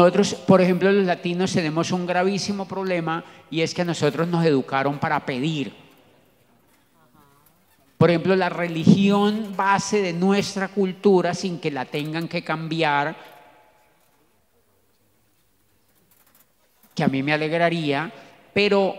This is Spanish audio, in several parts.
nosotros, por ejemplo, los latinos tenemos un gravísimo problema y es que a nosotros nos educaron para pedir. Por ejemplo, la religión base de nuestra cultura, sin que la tengan que cambiar, que a mí me alegraría, pero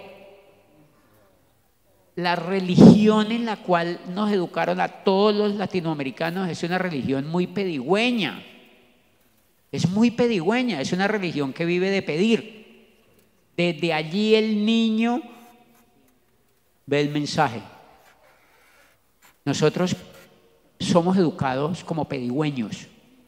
la religión en la cual nos educaron a todos los latinoamericanos es una religión muy pedigüeña. Es muy pedigüeña, es una religión que vive de pedir. Desde allí el niño ve el mensaje. Nosotros somos educados como pedigüeños.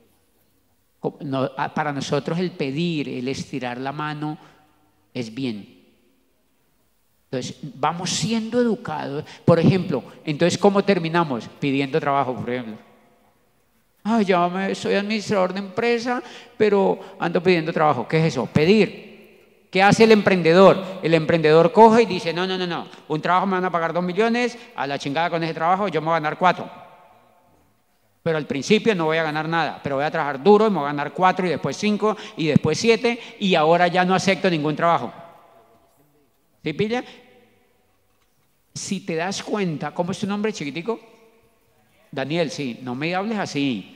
Para nosotros el pedir, el estirar la mano es bien. Entonces, vamos siendo educados. Por ejemplo, entonces, ¿cómo terminamos? Pidiendo trabajo, por ejemplo. Ay, soy administrador de empresa, pero ando pidiendo trabajo. ¿Qué es eso? Pedir. ¿Qué hace el emprendedor? El emprendedor coge y dice, no, un trabajo me van a pagar 2 millones, a la chingada con ese trabajo yo me voy a ganar 4. Pero al principio no voy a ganar nada, pero voy a trabajar duro y me voy a ganar 4 y después 5 y después 7 y ahora ya no acepto ningún trabajo. ¿Sí pilla? Si te das cuenta, ¿cómo es tu nombre, chiquitico? Daniel, sí, no me hables así.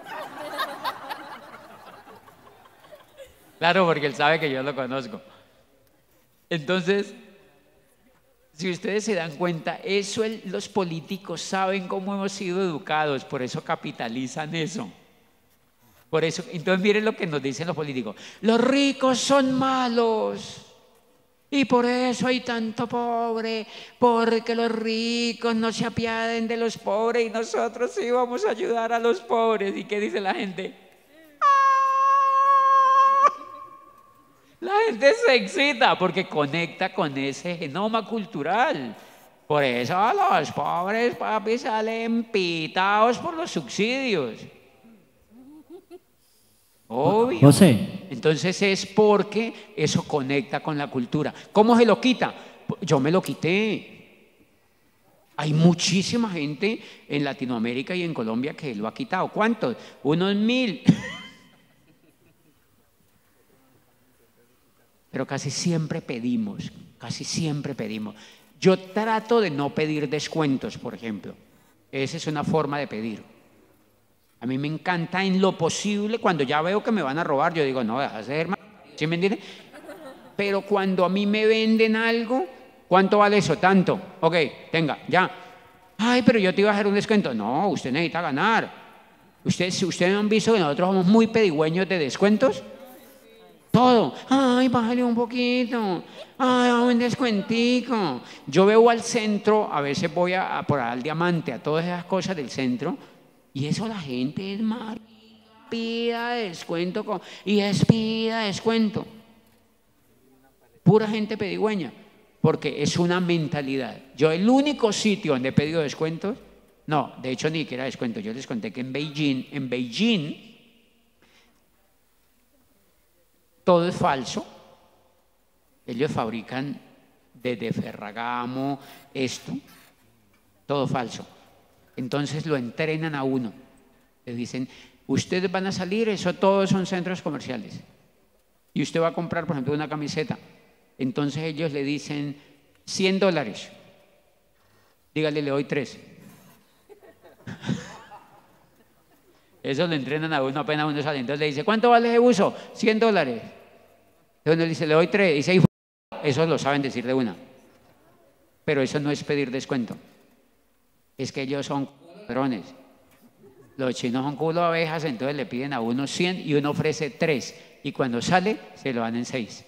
Claro, porque él sabe que yo lo conozco. Entonces, si ustedes se dan cuenta, eso los políticos saben cómo hemos sido educados, por eso capitalizan eso. Por eso, entonces miren lo que nos dicen los políticos. Los ricos son malos. Y por eso hay tanto pobre, porque los ricos no se apiaden de los pobres y nosotros sí vamos a ayudar a los pobres. ¿Y qué dice la gente? La gente se excita porque conecta con ese genoma cultural. Por eso los pobres, papi, salen pitados por los subsidios. Obvio. José. Entonces es porque eso conecta con la cultura. ¿Cómo se lo quita? Yo me lo quité. Hay muchísima gente en Latinoamérica y en Colombia que lo ha quitado. ¿Cuántos? Unos 1000. Pero casi siempre pedimos, casi siempre pedimos. Yo trato de no pedir descuentos, por ejemplo. Esa es una forma de pedir. A mí me encanta en lo posible, cuando ya veo que me van a robar, yo digo, no, deja de hacer más. ¿Sí me entienden? Pero cuando a mí me venden algo, ¿cuánto vale eso? Tanto. Ok, tenga, ya. Ay, pero yo te iba a hacer un descuento. No, usted necesita ganar. Si ustedes han visto que nosotros somos muy pedigüeños de descuentos, todo. Ay, bájale un poquito. Ay, un descuentico. Yo veo al centro, a veces voy por al Diamante, a todas esas cosas del centro, y eso la gente es marica, pida descuento, pida descuento. Pura gente pedigüeña, porque es una mentalidad. Yo el único sitio donde he pedido descuentos, no, de hecho ni siquiera descuento, yo les conté que en Beijing, todo es falso. Ellos fabrican desde Ferragamo, todo falso. Entonces lo entrenan a uno. Le dicen, ustedes van a salir, eso todos son centros comerciales. Y usted va a comprar, por ejemplo, una camiseta. Entonces ellos le dicen, $100. Dígale, le doy 3. Eso lo entrenan a uno apenas uno sale. Entonces le dice, ¿cuánto vale ese buzo? $100. Entonces uno le dice, le doy 3. Dice, eso lo saben decir de una. Pero eso no es pedir descuento. Es que ellos son ladrones. Los chinos son culo de abejas, entonces le piden a uno 100 y uno ofrece 3. Y cuando sale, se lo dan en 6.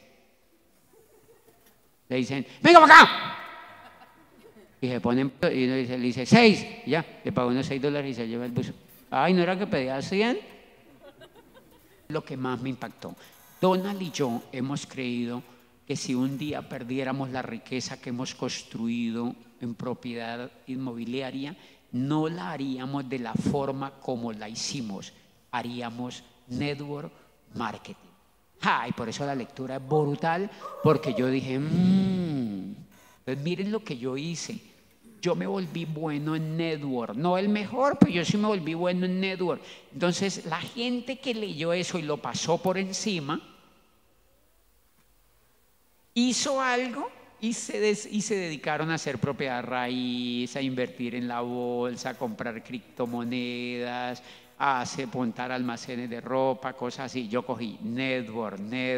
Le dicen, ¡venga para acá! Y se ponen, y uno le dice 6. Y ya, le paga unos $6 y se lleva el buzo. Ay, ¿no era que pedía 100? Lo que más me impactó. Donald y yo hemos creído que si un día perdiéramos la riqueza que hemos construido en propiedad inmobiliaria, no la haríamos de la forma como la hicimos, haríamos network marketing. Y por eso la lectura es brutal, porque yo dije, pues miren lo que yo hice. Yo me volví bueno en network, no el mejor, pero yo sí me volví bueno en network. Entonces la gente que leyó eso y lo pasó por encima, hizo algo y se dedicaron a hacer propiedad raíz, a invertir en la bolsa, a comprar criptomonedas, a montar almacenes de ropa, cosas así. Yo cogí network,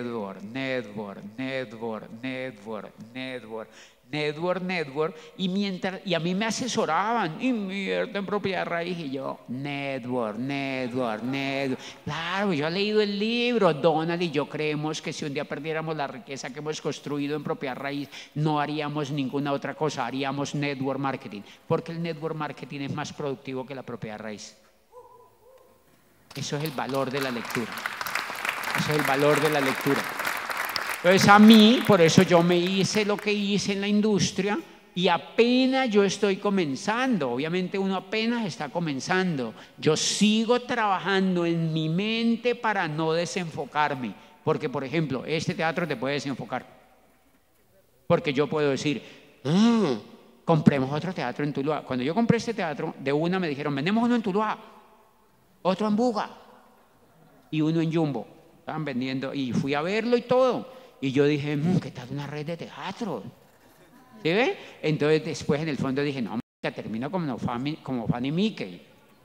y a mí me asesoraban, invierte en propiedad raíz, y yo, network. Claro, yo he leído el libro, Donald y yo creemos que si un día perdiéramos la riqueza que hemos construido en propiedad raíz, no haríamos ninguna otra cosa, haríamos network marketing, porque el network marketing es más productivo que la propiedad raíz. Eso es el valor de la lectura. Eso es el valor de la lectura. Entonces a mí, por eso yo me hice lo que hice en la industria y apenas yo estoy comenzando. Obviamente uno apenas está comenzando. Yo sigo trabajando en mi mente para no desenfocarme. Porque, por ejemplo, este teatro te puede desenfocar. Porque yo puedo decir, compremos otro teatro en Tuluá. Cuando yo compré este teatro, de una me dijeron, vendemos uno en Tuluá, otro en Buga y uno en Jumbo. Estaban vendiendo y fui a verlo y todo. Y yo dije, ¿qué tal una red de teatro? ¿Sí ve? Entonces después en el fondo dije, no, termino como Fanny Mickey.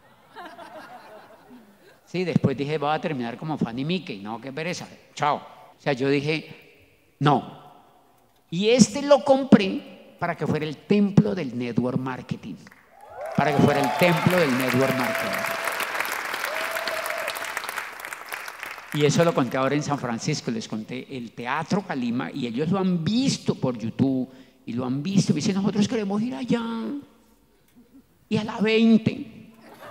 Sí, después dije, voy a terminar como Fanny Mickey. No, qué pereza. Chao. O sea, yo dije, no. Y este lo compré para que fuera el templo del network marketing. Para que fuera el templo del network marketing. Y eso lo conté ahora en San Francisco, les conté el Teatro Calima y ellos lo han visto por YouTube y lo han visto. Y dicen, nosotros queremos ir allá y a la 20.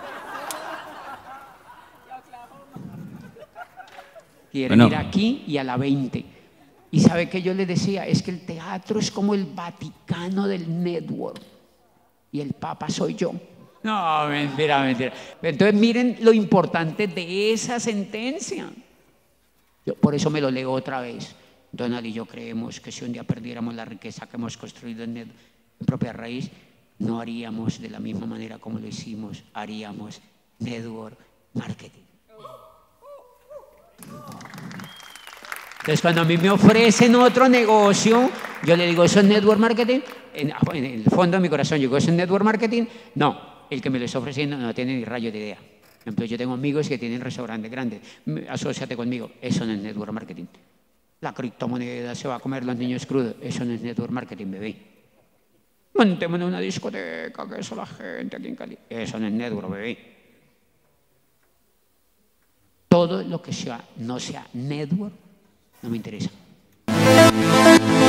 Quieren ir aquí y a la 20. Y sabe que yo les decía, es que el teatro es como el Vaticano del network y el Papa soy yo. No, mentira. Entonces miren lo importante de esa sentencia. Por eso me lo leo otra vez. Donald y yo creemos que si un día perdiéramos la riqueza que hemos construido en propiedad raíz, no haríamos de la misma manera como lo hicimos, haríamos network marketing. Entonces cuando a mí me ofrecen otro negocio, yo le digo, ¿eso es network marketing? En el fondo de mi corazón, yo digo, ¿eso es network marketing? No, el que me lo está ofreciendo no tiene ni rayo de idea. Por ejemplo, yo tengo amigos que tienen restaurantes grandes, asóciate conmigo, eso no es network marketing. La criptomoneda se va a comer los niños crudos, eso no es network marketing, bebé. Montémonos una discoteca, que eso la gente aquí en Cali, eso no es network, bebé. Todo lo que no sea network no me interesa.